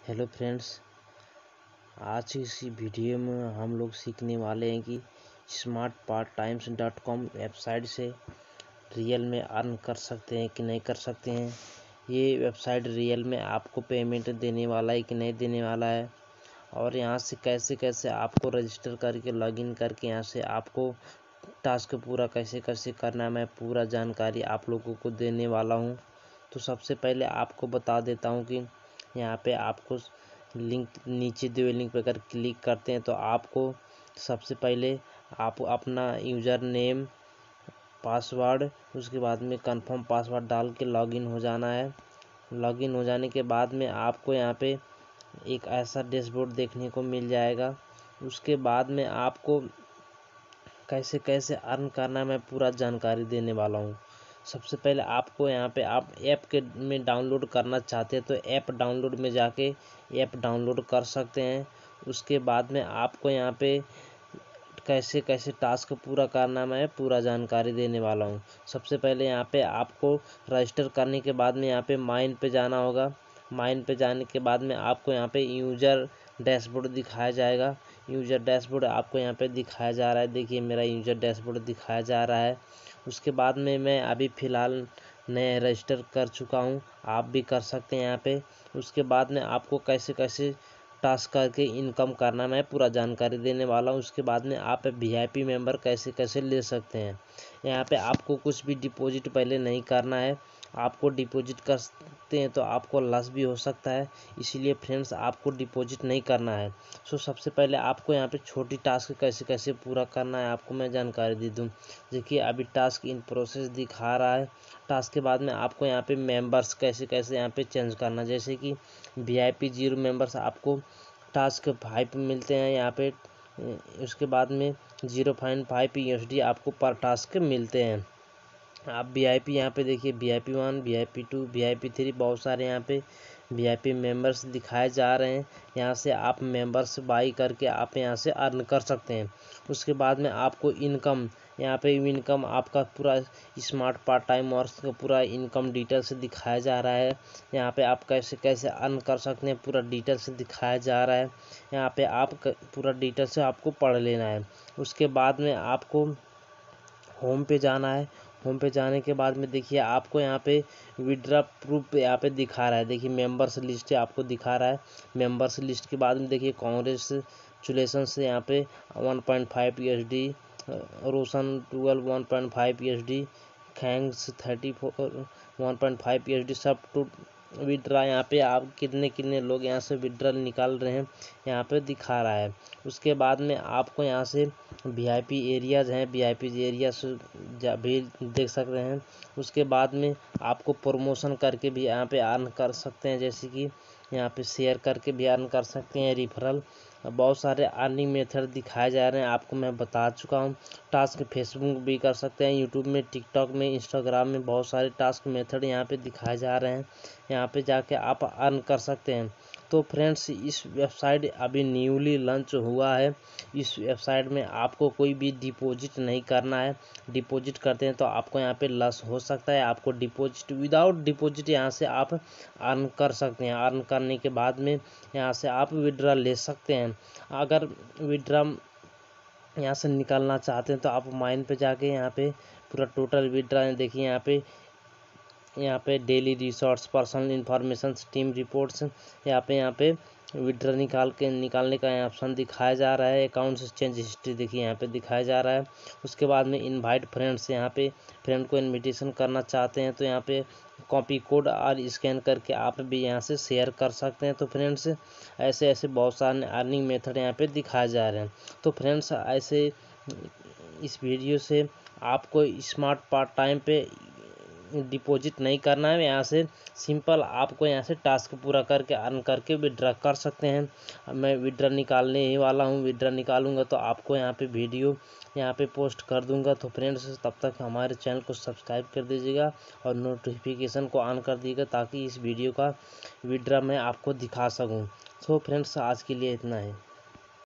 Hello friends, आज की इसी वीडियो में हम लोग सीखने वाले हैं कि smartparttimes.com वेबसाइट से रियल में अर्न कर सकते हैं कि नहीं कर सकते हैं। ये वेबसाइट रियल में आपको पेमेंट देने वाला है कि नहीं देने वाला है, और यहाँ से कैसे कैसे आपको रजिस्टर करके लॉगिन करके यहाँ से आपको टास्क पूरा कैसे कैसे करना है, मैं पूरा जानकारी आप लोगों को देने वाला हूँ। तो सबसे पहले आपको बता देता हूँ कि यहाँ पे आपको लिंक नीचे दिए हुए लिंक पर अगर क्लिक करते हैं तो आपको सबसे पहले आप अपना यूज़र नेम पासवर्ड उसके बाद में कंफर्म पासवर्ड डाल के लॉगिन हो जाना है। लॉगिन हो जाने के बाद में आपको यहाँ पे एक ऐसा डैशबोर्ड देखने को मिल जाएगा। उसके बाद में आपको कैसे कैसे अर्न करना है मैं पूरा जानकारी देने वाला हूँ। सबसे पहले आपको यहाँ पे आप ऐप के में डाउनलोड करना चाहते हैं तो ऐप डाउनलोड में जाके ऐप डाउनलोड कर सकते हैं। उसके बाद में आपको यहाँ पे कैसे कैसे टास्क पूरा करना मैं पूरा जानकारी देने वाला हूँ। सबसे पहले यहाँ पे आपको रजिस्टर करने के बाद में यहाँ पे माइन पे जाना होगा। माइन पे जाने के बाद में आपको यहाँ पे यूज़र डैशबोर्ड दिखाया जाएगा। यूज़र डैशबोर्ड आपको यहाँ पे दिखाया जा रहा है, देखिए मेरा यूज़र डैशबोर्ड दिखाया जा रहा है। उसके बाद में मैं अभी फ़िलहाल नया रजिस्टर कर चुका हूँ, आप भी कर सकते हैं यहाँ पे। उसके बाद में आपको कैसे कैसे टास्क करके इनकम करना मैं पूरा जानकारी देने वाला हूँ। उसके बाद में आप वीआईपी मेंबर कैसे कैसे ले सकते हैं। यहाँ पे आपको कुछ भी डिपॉजिट पहले नहीं करना है। आपको डिपॉजिट करते हैं तो आपको लॉस भी हो सकता है, इसीलिए फ्रेंड्स आपको डिपॉजिट नहीं करना है। सबसे पहले आपको यहाँ पे छोटी टास्क कैसे कैसे पूरा करना है आपको मैं जानकारी दे दूँ। देखिए अभी टास्क इन प्रोसेस दिखा रहा है। टास्क के बाद में आपको यहाँ पे मेंबर्स कैसे कैसे यहाँ पे चेंज करना, जैसे कि वीआईपी 0 मेंबर्स आपको टास्क 5 मिलते हैं यहाँ पे। उसके बाद में 0.5 USD आपको पर टास्क मिलते हैं। आप वीआईपी यहाँ पे देखिए VIP 1 VIP 2 VIP 3 बहुत सारे यहाँ पे VIP मेंबर्स दिखाए जा रहे हैं। यहाँ से आप मेंबर्स बाई करके आप यहाँ से अर्न कर सकते हैं। उसके बाद में आपको इनकम यहाँ पे इनकम आपका पूरा स्मार्ट पार्ट टाइम वर्क का पूरा इनकम डिटेल से दिखाया जा रहा है। यहाँ पे आप कैसे कैसे अर्न कर सकते हैं पूरा डिटेल से दिखाया जा रहा है। यहाँ पे आप पूरा डिटेल से आपको पढ़ लेना है। उसके बाद में आपको होम पे जाना है। होम पे जाने के बाद में देखिए आपको यहाँ पे विड्रा प्रूफ यहाँ पे दिखा रहा है, देखिए मेंबर्स लिस्ट आपको दिखा रहा है। मेंबर्स लिस्ट के बाद में देखिए कांग्रेचुलेसन से यहाँ पे 1.5 USD, Roshan 12 1.5 USD, thanks 34 1.5 USD सब टू विड्रा। यहाँ पे आप कितने कितने लोग यहाँ से विड्रा निकाल रहे हैं यहाँ पे दिखा रहा है। उसके बाद में आपको यहाँ से VIP एरियाज़ हैं, VIP एरिया भी देख सकते हैं। उसके बाद में आपको प्रमोशन करके भी यहाँ पे अर्न कर सकते हैं, जैसे कि यहाँ पे शेयर करके भी अर्न कर सकते हैं, रिफरल बहुत सारे अर्निंग मेथड दिखाए जा रहे हैं आपको मैं बता चुका हूँ। टास्क फेसबुक भी कर सकते हैं, यूट्यूब में, टिकटॉक में, इंस्टाग्राम में बहुत सारे टास्क मेथड यहाँ पे दिखाए जा रहे हैं। यहाँ पे जाके आप अर्न कर सकते हैं। तो फ्रेंड्स इस वेबसाइट अभी न्यूली लॉन्च हुआ है। इस वेबसाइट में आपको कोई भी डिपॉजिट नहीं करना है। डिपॉजिट करते हैं तो आपको यहाँ पे लॉस हो सकता है। आपको डिपॉजिट विदाउट डिपॉजिट यहाँ से आप अर्न कर सकते हैं। अर्न करने के बाद में यहाँ से आप विड्रा ले सकते हैं। अगर विड्रा यहाँ से निकालना चाहते हैं तो आप माइन पे जाके यहाँ पे पूरा टोटल विड्रा देखिए। यहाँ पे daily resource, personal information, team reports, यहाँ पे विड्रा निकालने का ऑप्शन दिखाया जा रहा है। अकाउंट चेंज हिस्ट्री देखिए यहाँ पे दिखाया जा रहा है। उसके बाद में इनवाइट फ्रेंड्स, यहाँ पे फ्रेंड को इनविटेशन करना चाहते हैं तो यहाँ पे कॉपी कोड और स्कैन करके आप भी यहाँ से शेयर कर सकते हैं। तो फ्रेंड्स ऐसे ऐसे बहुत सारे अर्निंग मेथड यहाँ पे दिखाए जा रहे हैं। तो फ्रेंड्स ऐसे इस वीडियो से आपको स्मार्ट पार्ट टाइम पे डिपॉजिट नहीं करना है। यहाँ से सिंपल आपको यहाँ से टास्क पूरा करके अर्न करके विड्रा कर सकते हैं। मैं विड्रा निकालने ही वाला हूँ, विड्रा निकालूंगा तो आपको यहाँ पे वीडियो यहाँ पे पोस्ट कर दूंगा। तो फ्रेंड्स तब तक हमारे चैनल को सब्सक्राइब कर दीजिएगा और नोटिफिकेशन को ऑन कर दीजिएगा ताकि इस वीडियो का विड्रा मैं आपको दिखा सकूँ। तो फ्रेंड्स आज के लिए इतना है।